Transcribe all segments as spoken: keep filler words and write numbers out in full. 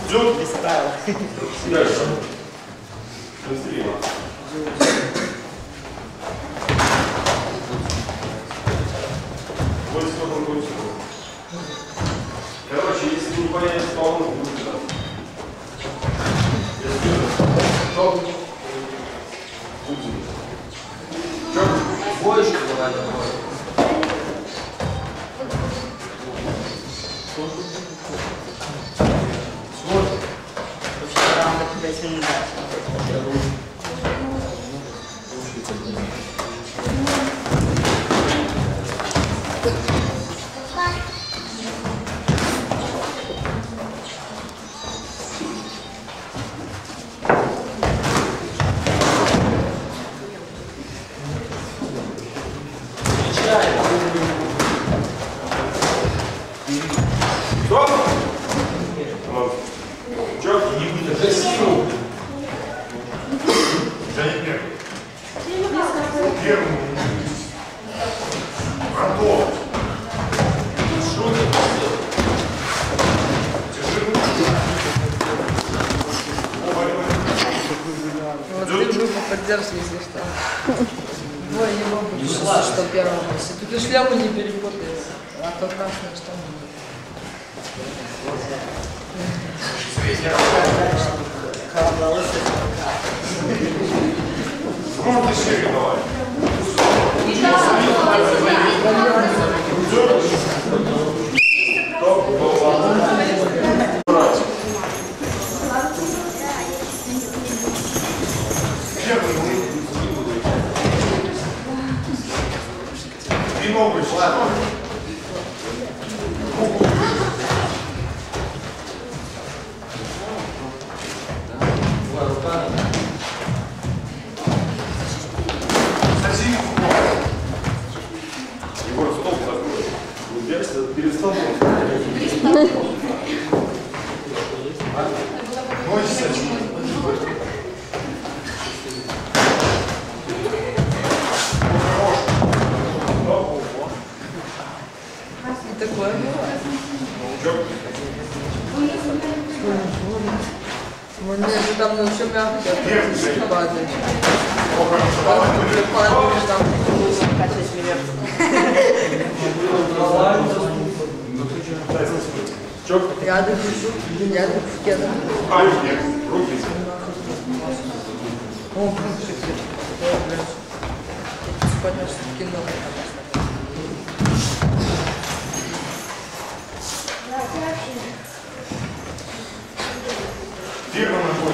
Ждем. Без правил. Дальше. Быстрее. Вот сколько он будет. Короче, если не понять, то он будет туда. Стоп. Чё? Боечку давай домой. Стоп! Чё? Не будет. Красиво. Занять первый. Первый. Готов. Что ты сделал? Держи. Вот ты группу поддержки, если что. Двое не могут, что первого носит. Тут и шляпу не перепутается, а то красное что нет. Можно ты шире давай. И новый шлаг. Егор, стол закрой. Перед столом. Ой, сочи. И такое бывает. Мне же там вообще мягко, ты падаешь. Ты падаешь там. Качать вверх. Рядом держу, рядом в кедах. А, нет, руки. О, блин, понятно, что кино. Первый ногой.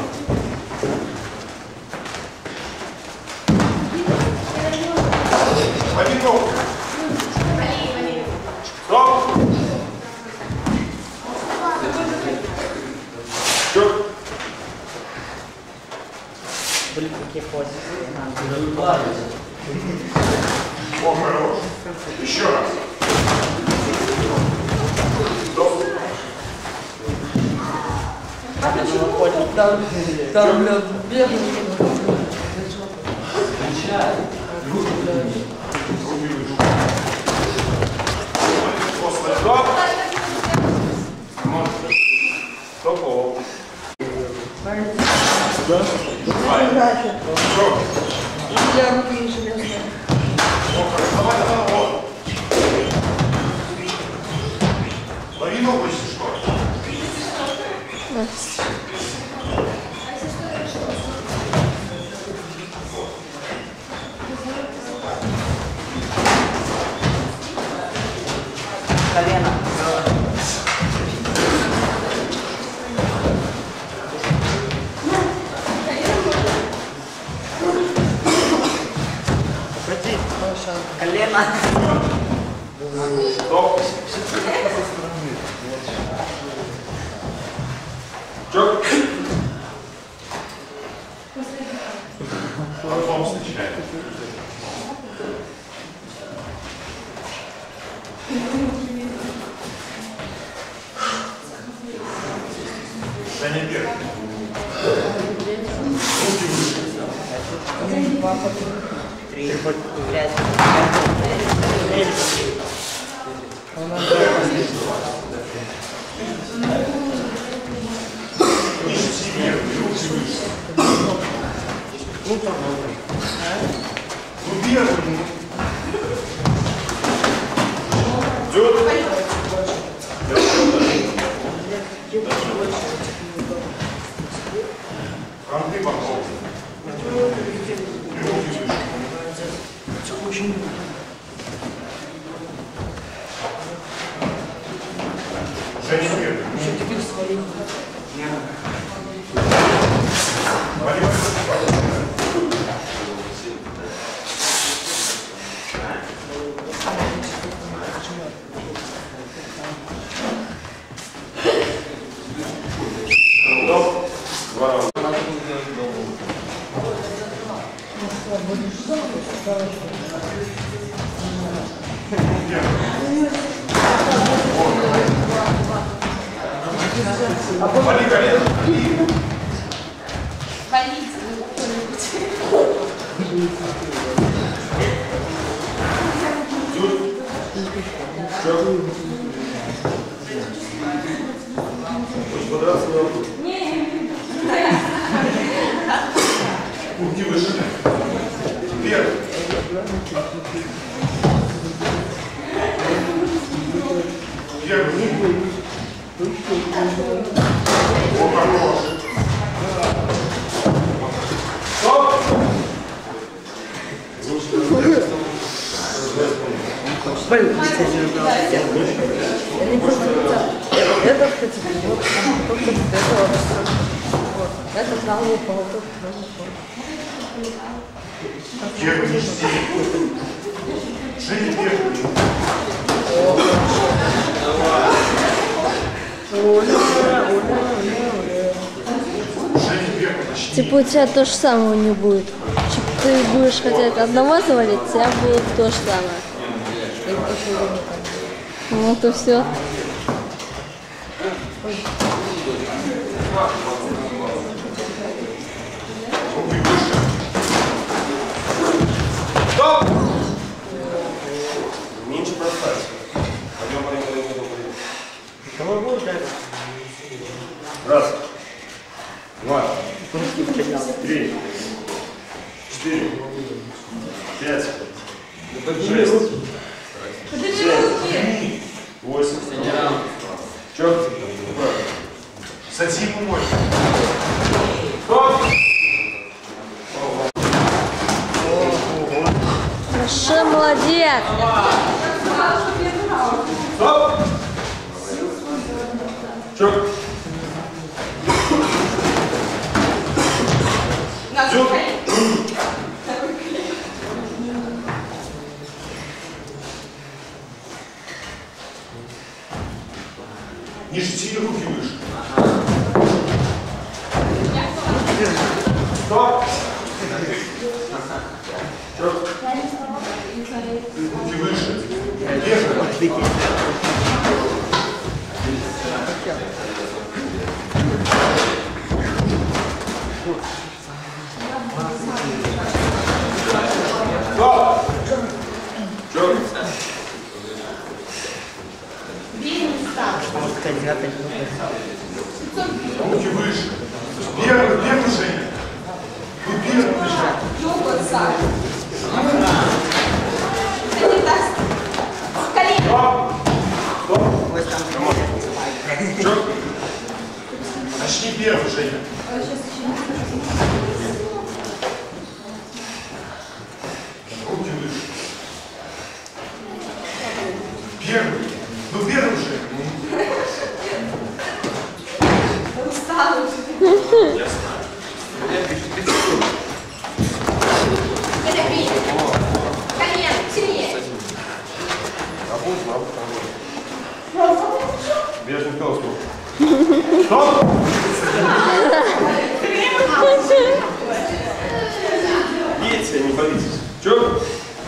Один ног. Стоп. Чё? Были такие позиции. О, хорош. Еще раз. Стоп. Там, там, блядь, бедный. Стоп. Стоп. Да? Что? Я руки не железные. Давай, давай, вот. Лови ногу, если что. Колено. Крути. Колено. Стоп. Чё? Потом встречаем. Женя первый. Три. Пять. Ну, первый. Идет. Андрей Бахов. Женя первый. Еще теперь свалил. Валерий. Два раунда. Вали колено. Валите. Подраться на руку. Руки выше. Вверх. Вверх. О, хорош. Стоп. Это, кстати, вот только этого. Вот. Это правый поворот, правый поворот. Вверх, не жди. Женя, вверх. Женя, вверх, почти. Типа у тебя то же самое не будет. Типа ты будешь хотеть одного завалить, у тебя будет то же самое. Ну то все. Стоп! Меньше бросать. Пойдем, пойдем, пойдем, пойдем. Кого будет дать? Раз. Два. Три. Четыре. Пять. Шесть. Семь. Восемь. Черт. Садись ему мой. Стоп! Хорошо, молодец. Стоп! Черт. Не жди, руки выше. Стоп! Черт. Руки выше. Держи. Стоп! Черт. Руки выше. Первый, первый, Женя. Вы первый бежать. Йогурт, Саша. Да не даст. Колено. Стоп! Стоп! Черт. Начни первый, Женя. Руки выше. Первый. Ну первый же. Устал. Я знаю. Колено, сильнее. Бежь на колоску. Стоп! Едьте, не боитесь. Чё?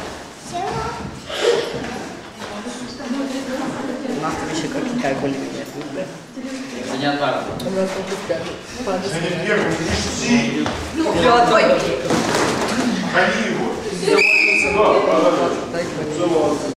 У нас там еще какая более-менее. Меня так. У нас тут Женя, первый, не жди. Ну, твой. Ходи его. Стоп, подожди. так, Все, молодцы.